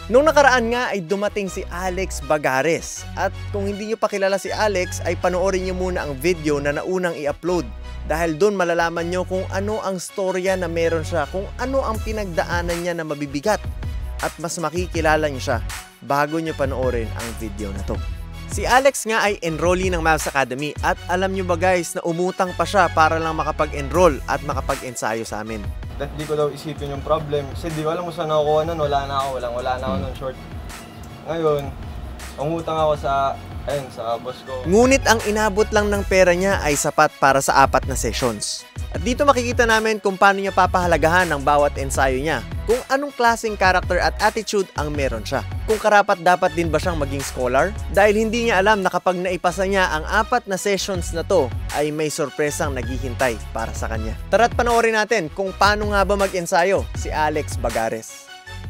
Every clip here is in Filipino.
Noong nakaraan nga ay dumating si Alex Bagares. At kung hindi nyo pa kilala si Alex ay panoorin nyo muna ang video na naunang i-upload. Dahil doon malalaman nyo kung ano ang storya na meron siya, kung ano ang pinagdaanan niya na mabibigat. At mas makikilala nyo siya bago nyo panoorin ang video na to. Si Alex nga ay enrollee ng Mavs Academy at alam nyo ba guys na umutang pa siya para lang makapag-enroll at makapag-ensayo sa amin. Di ko daw isipin yung problem kasi di ko alam kung saan nakukuha nun, wala na ako nun short. Ngayon, umutang ako sa boss ko. Ngunit ang inabot lang ng pera niya ay sapat para sa 4 na sessions. At dito makikita namin kung paano niya papahalagahan ang bawat ensayo niya, kung anong klaseng character at attitude ang meron siya. Kung karapat dapat din ba siyang maging scholar? Dahil hindi niya alam na kapag naipasa niya ang 4 na sessions na to, ay may sorpresang naghihintay para sa kanya. Tara't panoorin natin kung paano nga ba mag-ensayo si Alex Bagares.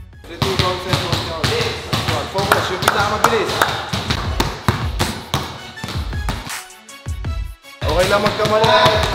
Focus, yung pinakamabilis. Okay lang magkamali.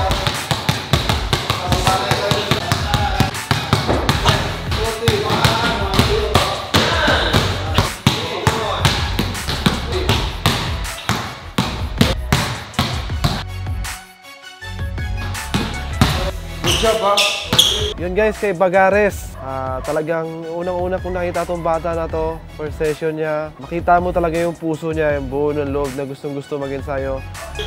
Good job, ha? Yun guys, kay Bagares, talagang unang-una kong nakita tong bata na to, first session niya. Makita mo talaga yung puso niya, yung buo ng loob na gustong-gusto mag-ensayo.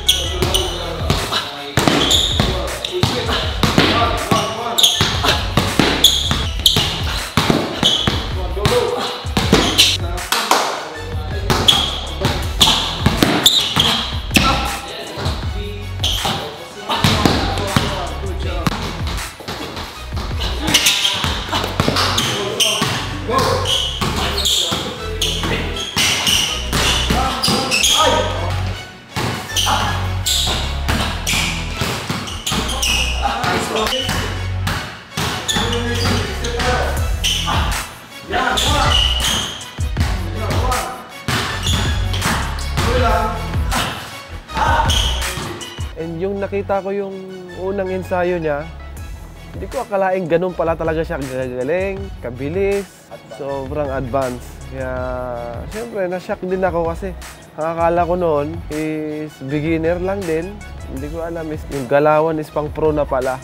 And yung nakita ko yung unang ensayo niya, hindi ko akalaing ganun pala talaga siya gagaling, kabilis, sobrang advanced. Kaya siyempre na-shock din ako kasi akala ko noon is beginner lang din. Hindi ko alam is yung galawan is pang pro na pala.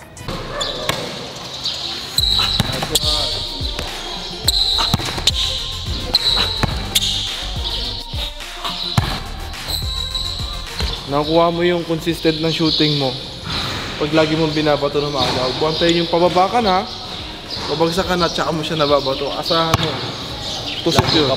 Nakuha mo yung consistent ng shooting mo. Pag lagi mong binabato ng maaga, buwantayin yung pababa ka na, babagsak ka na, tsaka mo siya nababato. Asahan mo. Tusok yun.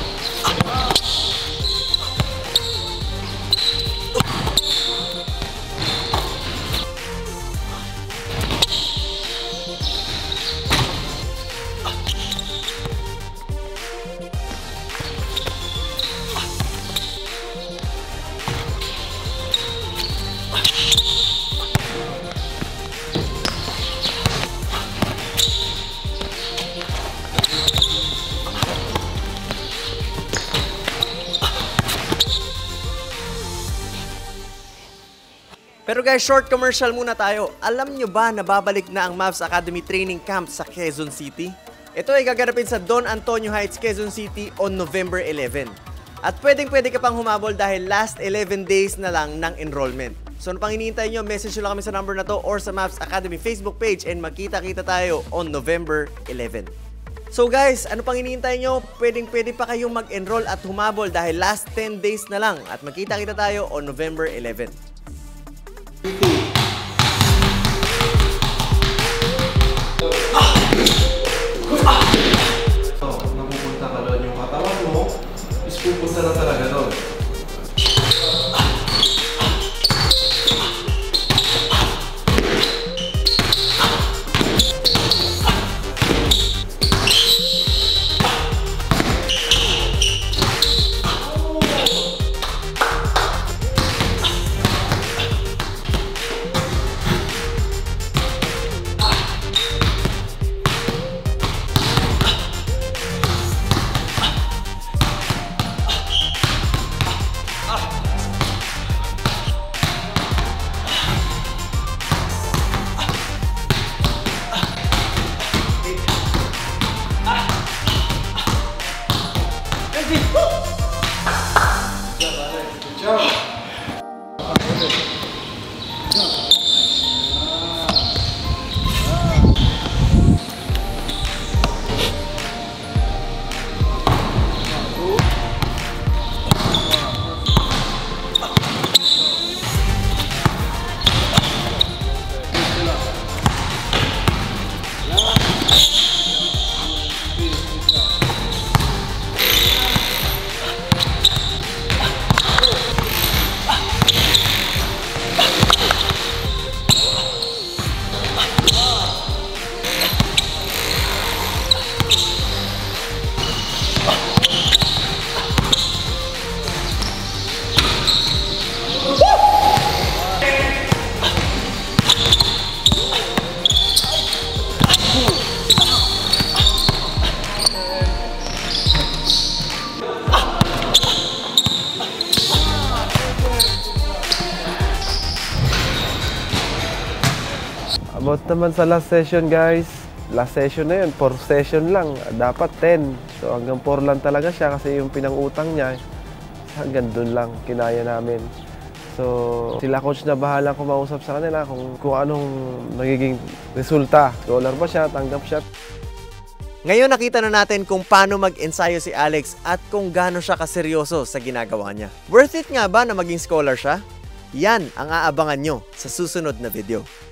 Pero guys, short commercial muna tayo. Alam nyo ba na babalik na ang Mavs Academy Training Camp sa Quezon City? Ito ay gaganapin sa Don Antonio Heights, Quezon City on November 11. At pwede ka pang humabol dahil last 11 days na lang ng enrollment. So ano pang hinihintay nyo, message nyo lang kami sa number na to or sa Mavs Academy Facebook page and magkita-kita tayo on November 11. So guys, ano pang hinihintay nyo? Pwede pa kayong mag-enroll at humabol dahil last 10 days na lang at magkita-kita tayo on November 11. Napupunta ka doon yung katawan mo, is pupunta na talaga doon. About naman sa last session guys, last session na yun, 4 session lang, dapat 10. So hanggang 4 lang talaga siya kasi yung pinangutang niya, hanggang dun lang, kinaya namin. So sila coach na bahala kumausap sa kanila kung anong nagiging resulta. Scholar ba siya, tanggap siya. Ngayon nakita na natin kung paano mag-ensayo si Alex at kung gaano siya kaseryoso sa ginagawa niya. Worth it nga ba na maging scholar siya? Yan ang aabangan nyo sa susunod na video.